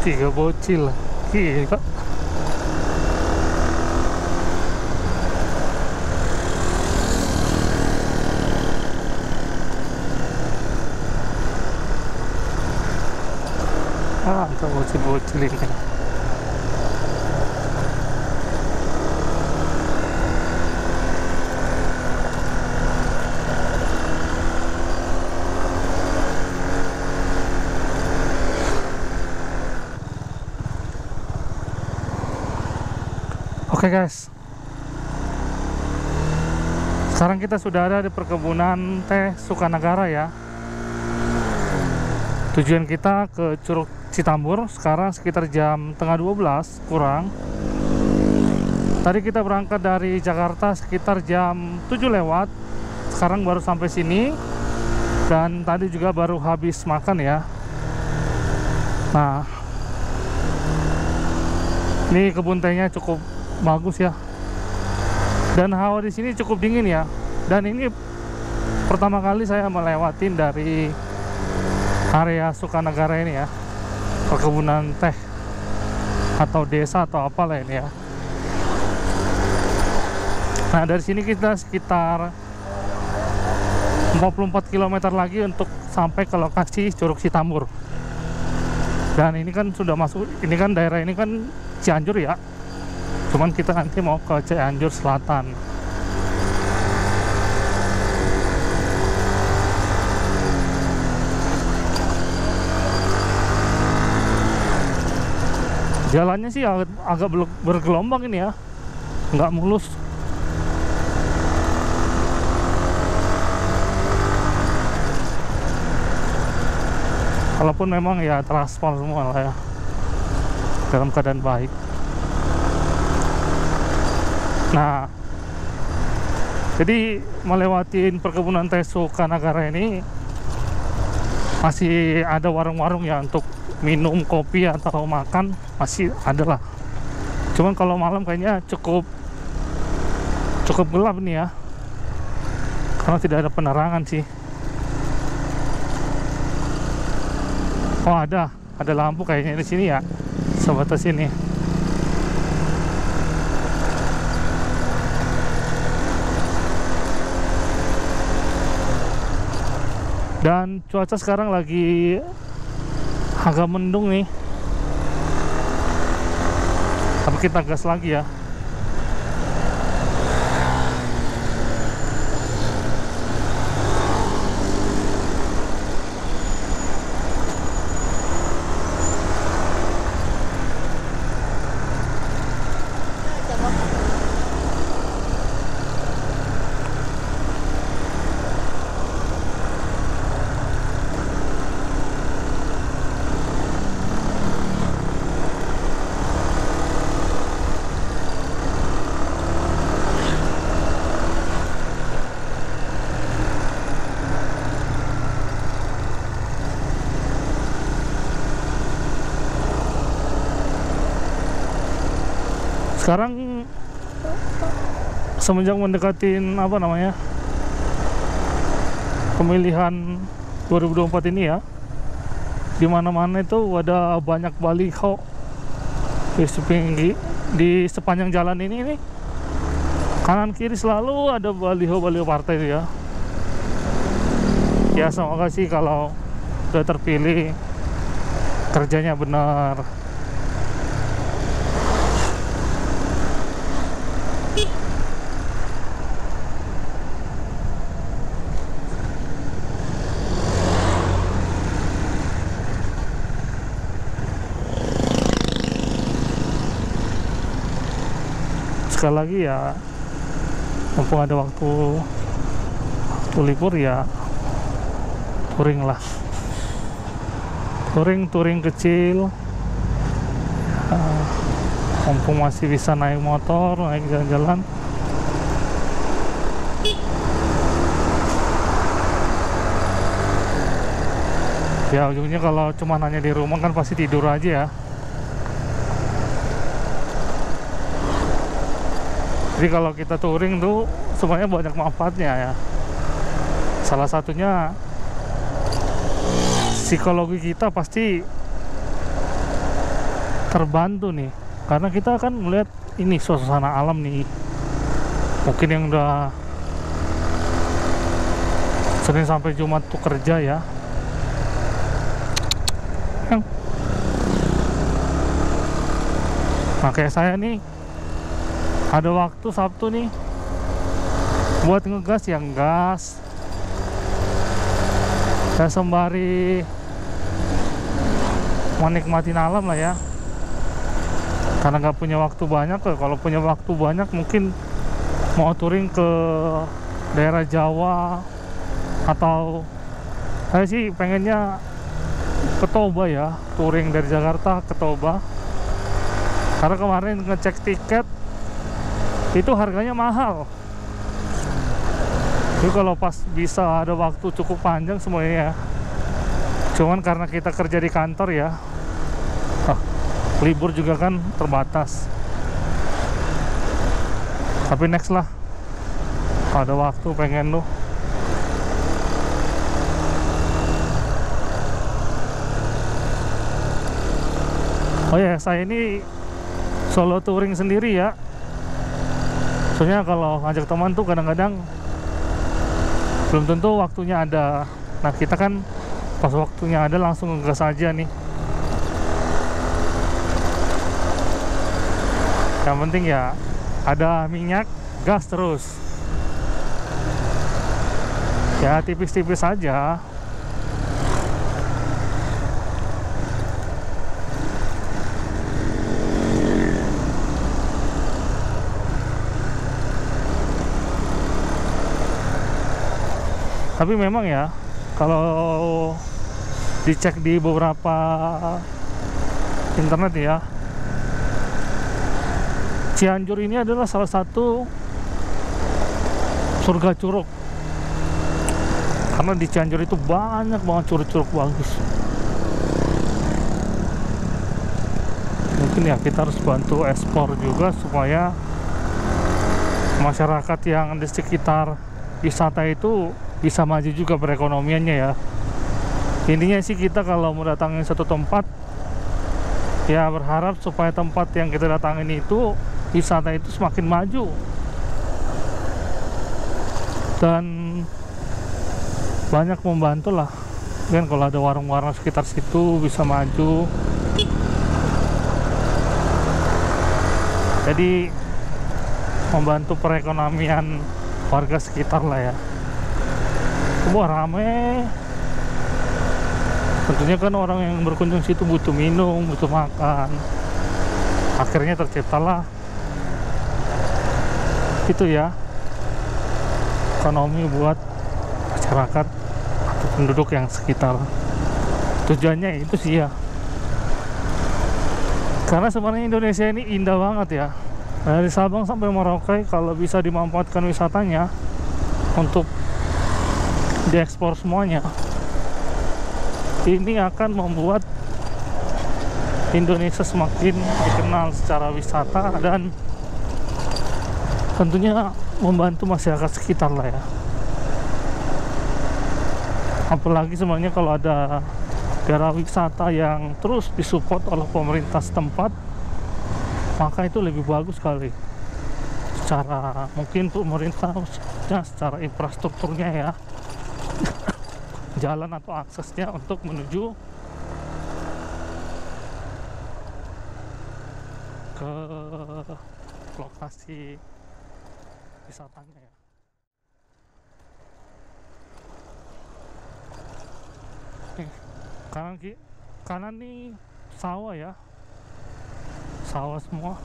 Tiga bocil. Gila. Ah, itu bocil-bocil ini. Oke guys, sekarang kita sudah ada di perkebunan teh Sukanagara ya. Tujuan kita ke Curug Citambur. Sekarang sekitar jam tengah 12 kurang. Tadi kita berangkat dari Jakarta sekitar jam 7 lewat. Sekarang baru sampai sini. Dan tadi juga baru habis makan ya. Nah, ini kebun tehnya cukup bagus ya. Dan hawa di sini cukup dingin ya. Dan ini pertama kali saya melewatin dari area Sukanagara ini ya, perkebunan teh atau desa atau apalah ini ya. Nah, dari sini kita sekitar 44 km lagi untuk sampai ke lokasi Curug Citambur. Dan ini kan sudah masuk, ini kan daerah ini kan Cianjur ya. Cuman kita nanti mau ke Cianjur Selatan. Jalannya sih agak bergelombang ini ya, nggak mulus. Walaupun memang ya teraspal semua lah ya, dalam keadaan baik. Nah, jadi melewatin perkebunan teh Sukanagara ini masih ada warung-warung ya untuk minum kopi atau makan, masih ada lah. Cuman kalau malam kayaknya cukup gelap nih ya, karena tidak ada penerangan sih. Oh, ada lampu kayaknya di sini ya, sebatas sini. Dan cuaca sekarang lagi agak mendung nih, tapi kita gas lagi ya. Sekarang semenjak mendekatin apa namanya, pemilihan 2024 ini ya, di mana-mana itu ada banyak baliho di sepanjang jalan ini nih, kanan kiri selalu ada baliho partai itu ya. Ya semoga sih kalau udah terpilih kerjanya benar. Sekali lagi ya, mumpung ada waktu libur ya, touring lah, touring kecil. Mumpung masih bisa naik motor, naik jalan-jalan. Ya ujungnya kalau cuma hanya di rumah kan pasti tidur aja ya. Jadi kalau kita touring tuh sebenarnya banyak manfaatnya ya. Salah satunya psikologi kita pasti terbantu nih, karena kita kan melihat ini suasana alam nih. Mungkin yang udah Senin sampai Jumat tuh kerja ya, nah kayak saya nih ada waktu Sabtu nih buat ngegas yang gas ya, sembari menikmatin alam lah ya, karena nggak punya waktu banyak. Kalau punya waktu banyak mungkin mau touring ke daerah Jawa, atau saya sih pengennya ke Toba ya, touring dari Jakarta ke Toba, karena kemarin ngecek tiket itu harganya mahal. Jadi kalau pas bisa ada waktu cukup panjang semuanya ya. Cuman karena kita kerja di kantor ya, libur juga kan terbatas. Tapi next lah, ada waktu pengen tuh. Oh ya, saya ini solo touring sendiri ya. Soalnya kalau ngajak teman tuh kadang-kadang belum tentu waktunya ada. Nah kita kan pas waktunya ada langsung ngegas aja nih. Yang penting ya ada minyak, gas terus. Ya tipis-tipis aja. Tapi memang ya, kalau dicek di beberapa internet ya, Cianjur ini adalah salah satu surga curug. Karena di Cianjur itu banyak banget curug-curug bagus. Mungkin ya kita harus bantu ekspor juga supaya masyarakat yang di sekitar wisata itu bisa maju juga perekonomiannya ya. Intinya sih kita kalau mau datangin satu tempat ya berharap supaya tempat yang kita datangin itu, wisata itu semakin maju dan banyak membantu lah. Kan kalau ada warung-warung sekitar situ bisa maju, jadi membantu perekonomian warga sekitar lah ya. Wah rame. Tentunya kan orang yang berkunjung situ butuh minum, butuh makan. Akhirnya terciptalah itu ya, ekonomi buat masyarakat atau penduduk yang sekitar. Tujuannya itu sih ya. Karena sebenarnya Indonesia ini indah banget ya. Dari Sabang sampai Merauke kalau bisa dimanfaatkan wisatanya untuk diekspor semuanya, ini akan membuat Indonesia semakin dikenal secara wisata dan tentunya membantu masyarakat sekitar lah ya. Apalagi sebenarnya kalau ada daerah wisata yang terus disupport oleh pemerintah setempat, maka itu lebih bagus sekali. Secara mungkin pemerintah secara infrastrukturnya ya, jalan atau aksesnya untuk menuju ke lokasi wisatanya ya. Kanan nih sawah ya, sawah semua.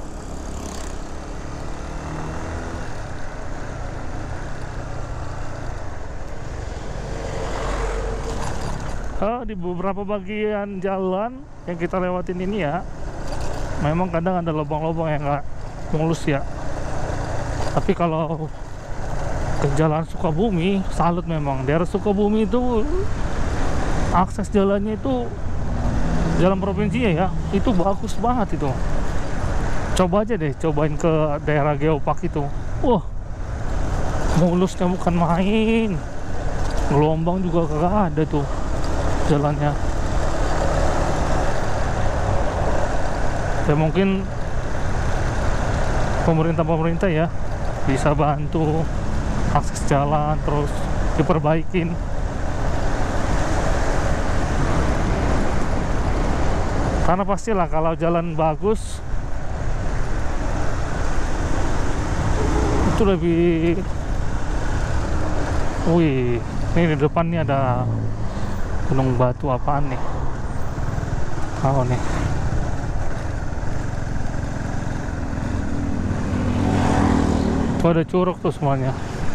Di beberapa bagian jalan yang kita lewatin ini ya, memang kadang ada lubang-lubang yang nggak mulus ya. Tapi kalau ke jalan Sukabumi, salut memang. Daerah Sukabumi itu akses jalannya itu, jalan provinsinya ya, itu bagus banget itu. Coba aja deh, cobain ke daerah Geopark itu. Wah, mulusnya bukan main. Gelombang juga kagak ada tuh jalannya. Ya mungkin pemerintah ya bisa bantu akses jalan terus diperbaikin. Karena pastilah kalau jalan bagus itu lebih. Wih, ini di depan nih ada gunung batu apaan nih? Oh nih. Tuh ada curug tuh semuanya.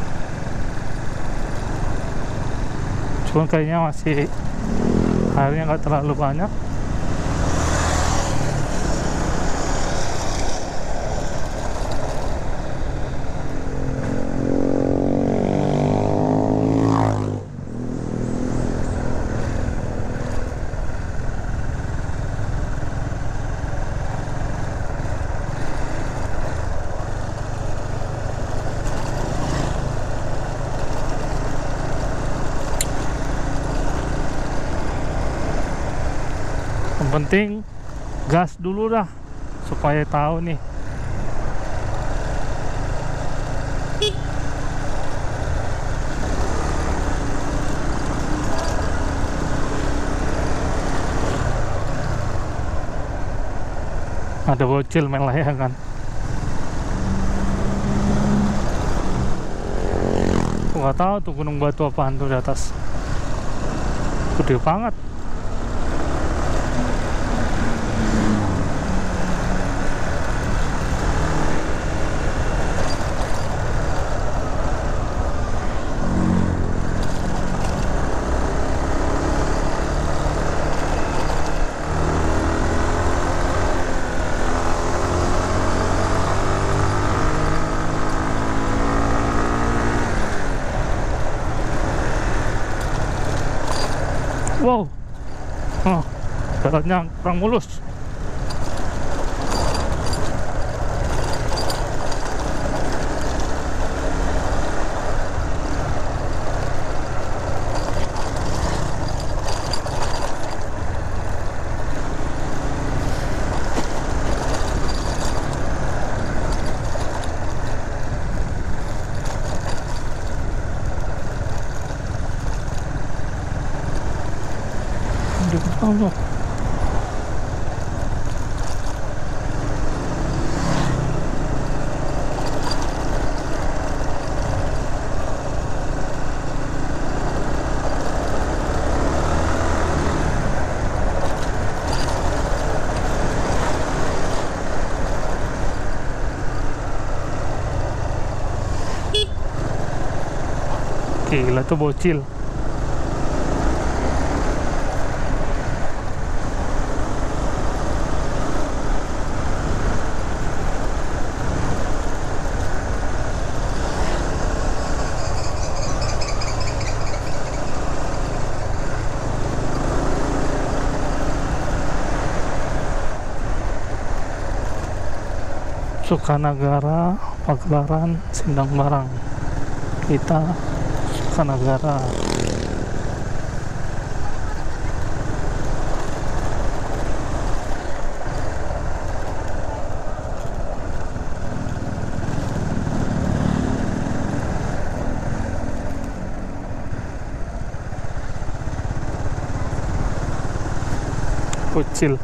Cuman kayaknya masih airnya nggak terlalu banyak. Yang penting gas dulu dah supaya tahu nih. Ada bocil main layangan. Nggak tahu tuh gunung batu apaan tuh di atas. Gede banget. Wow, oh, jalannya kurang mulus. Allah. Gila tuh bocil. Sukanagara, Pagelaran, Sindang Barang. Kita Sukanagara. Kecil.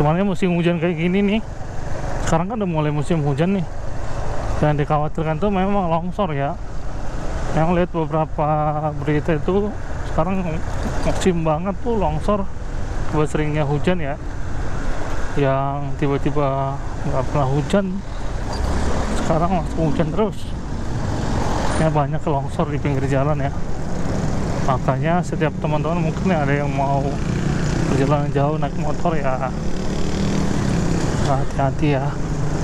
Sebenarnya musim hujan kayak gini nih, sekarang kan udah mulai musim hujan nih, yang dikhawatirkan tuh memang longsor ya. Yang lihat beberapa berita itu sekarang musim banget tuh longsor, seringnya hujan ya, yang tiba-tiba nggak pernah hujan sekarang langsung hujan terus ya. Banyak longsor di pinggir jalan ya. Makanya setiap teman-teman mungkin ada yang mau perjalanan jauh naik motor ya, hati-hati ya,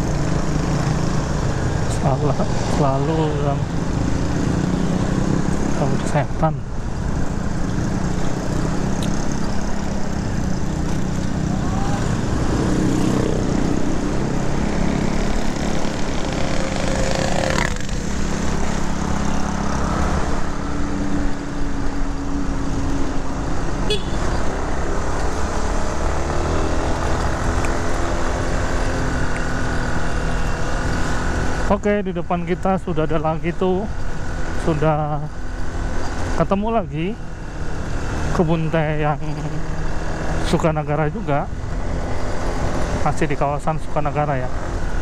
selalu dalam kesehatan. Oke, di depan kita sudah ada lagi tuh, sudah ketemu lagi kebun teh yang Sukanagara juga, masih di kawasan Sukanagara ya.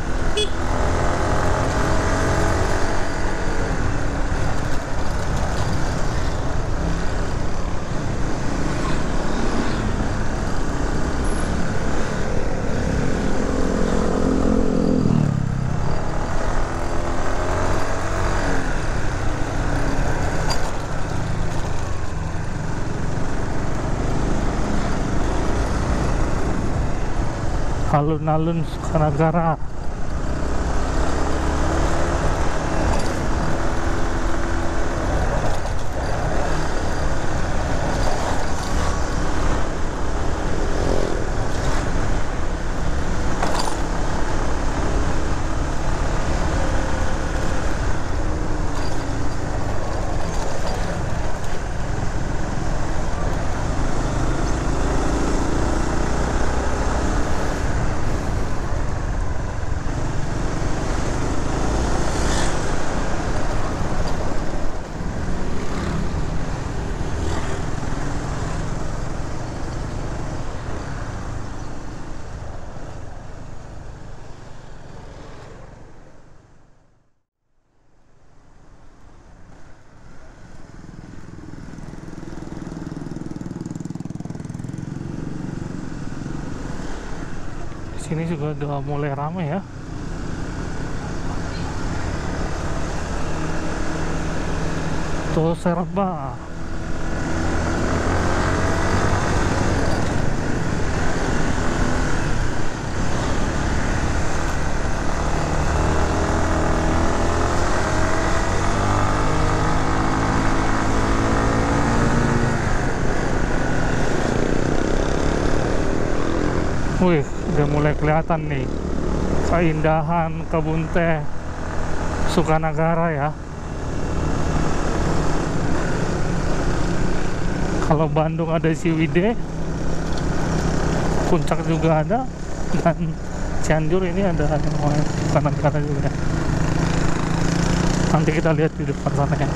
Alun-alun Sukanagara. Sini juga udah mulai ramai ya. Tuh serba. Wih, udah mulai kelihatan nih keindahan kebun teh Sukanagara ya. Kalau Bandung ada Ciwidey, Puncak juga ada, dan Cianjur ini ada yang namanya Sukanagara juga. Nanti kita lihat di depan sana ya.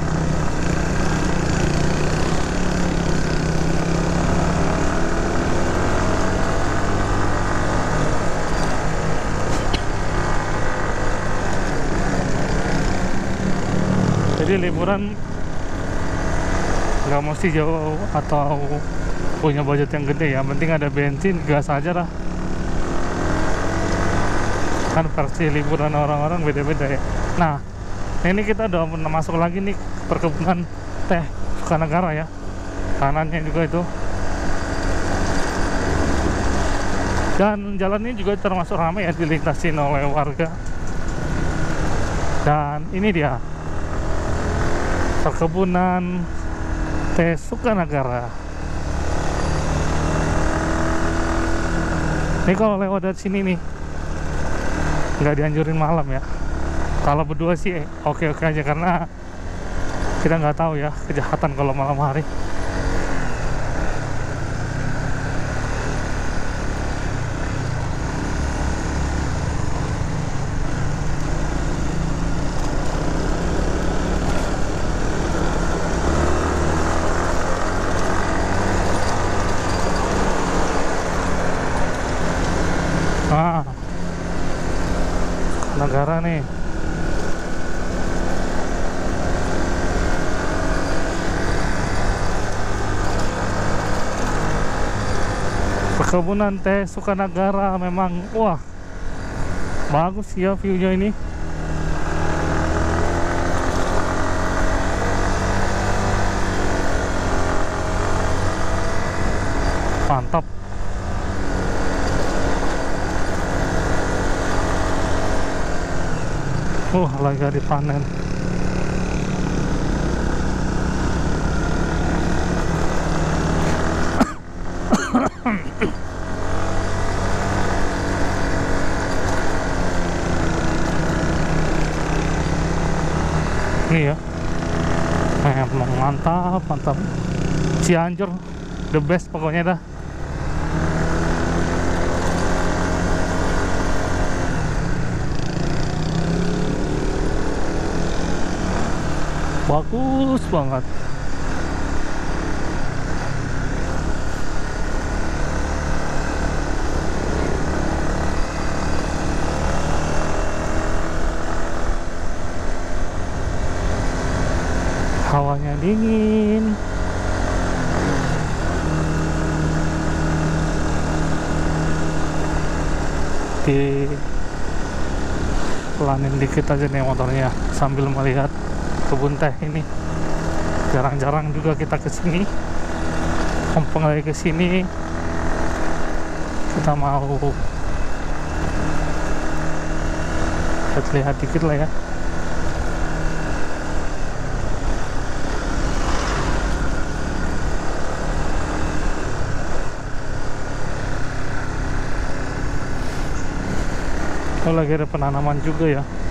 Jadi liburan nggak mesti jauh atau punya budget yang gede, yang penting ada bensin, gas aja lah. Kan versi liburan orang-orang beda-beda ya. Nah, ini kita udah masuk lagi nih perkebunan teh Sukanagara ya. Kanannya juga itu. Dan jalannya juga termasuk ramai ya, dilintasin oleh warga. Dan ini dia perkebunan teh Sukanagara. Ini kalau lewat dari sini nih nggak dianjurin malam ya. Kalau berdua sih oke-oke aja, karena kita nggak tahu ya kejahatan kalau malam hari. nih. Perkebunan teh Sukanagara memang wah bagus ya view-nya ini. Mantap. Lagi dipanen. Ini ya, memang mantap, mantap. Cianjur the best pokoknya dah. Bagus banget. Hawanya dingin. Pelanin dikit aja nih motornya sambil melihat kebun teh ini. Jarang-jarang juga kita kesini. Mumpung lagi kesini, kita mau lihat dikit lah ya. Lagi ada penanaman juga ya.